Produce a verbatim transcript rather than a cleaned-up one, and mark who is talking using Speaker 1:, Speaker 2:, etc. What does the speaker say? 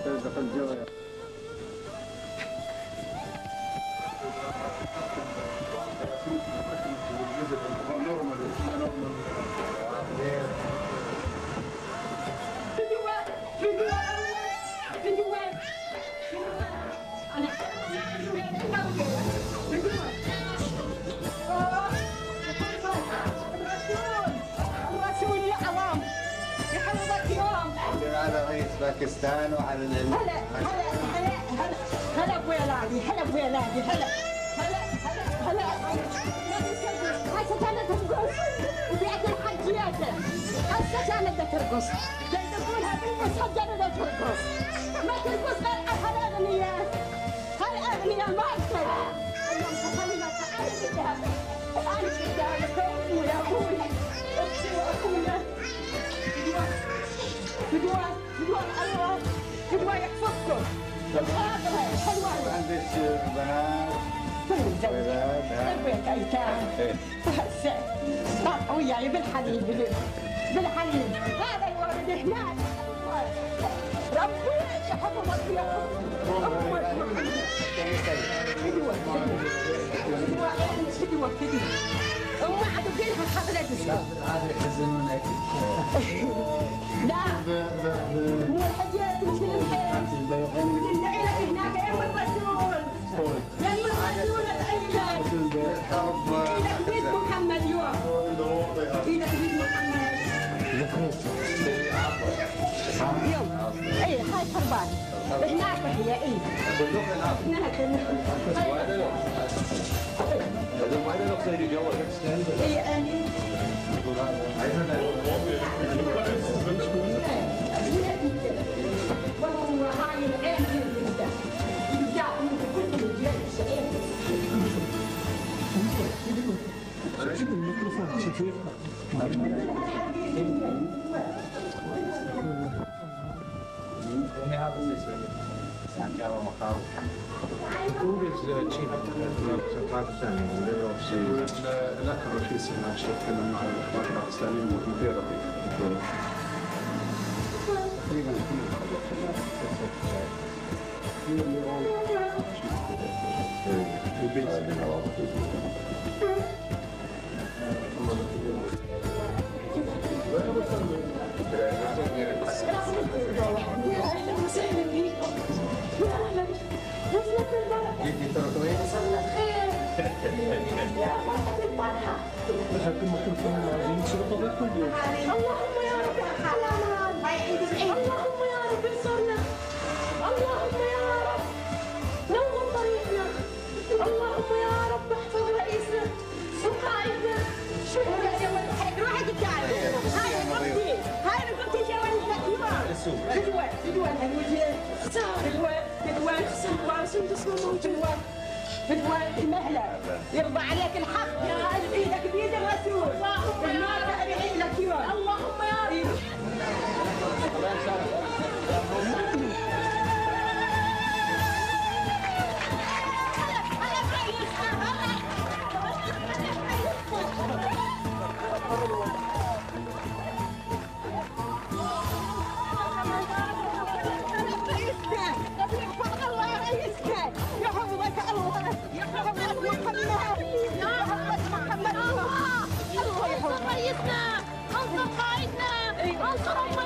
Speaker 1: على رئيس باكستان وعلى الهند.
Speaker 2: هلا هلا هلا هلا هلا بولادي هلا بولادي هلا هلا هلا هلا هسه كانت ترقص وبيعت الحجيات هسه كانت ترقص تقولها ترقص هجرنا ترقص ما ترقص غير على الاغنياء هالاغنياء ما اكثر. اللهم خلينا تعالي بدها تعالي بدها ويا ابوي اختي واخويا بدوان بدوان الله بدوان يحفظكم الخاطرة حلوة.
Speaker 1: عندك بنات
Speaker 2: ولاد تربية أيتام وهسه طاقة وياي بالحليب بالحليب هذا الولد هناك ربي يحفظك يا بدوة بدوة بدوة بدوة وما عاد بينها حضرتك.
Speaker 1: هذا يحزنونك.
Speaker 2: لا مو الحجاج مش الحين العيلة هناك يم الرسول يم الرسول العيلة
Speaker 1: الحرب
Speaker 2: إيدك بيد محمد يوم إيدك بيد محمد يوم إيه هاي حربان هناك هي إيه هناك
Speaker 3: وين نقصد جوال؟
Speaker 2: إيه أنا والله هاي العين جدا يرجع من كل الجيش
Speaker 4: شوف الميكروفون شوفي
Speaker 5: الاكل رخيص هنا اشتغلنا مع الاخوان الباكستانيين وكثير رخيص.
Speaker 4: لحد الميكروفون عايزين نصير طريقكم اليوم.
Speaker 2: اللهم يا رب حلانا اللهم يا رب انصرنا اللهم يا رب نور طريقنا اللهم يا رب احفظ رئيسنا وقائدنا. شو يا ولد روحي تعالي هاي رقبتي هاي رقبتي يا ولد بدوان بدوان هالوجه بدوان بدوان بدوان سندس موجود بدوان المهلة يرضى عليك الحق يا قلب ايدك بيد الرسول النار تبعي لك يوم اللهم يا رب.
Speaker 6: رئيسنا انصر قائدنا انصر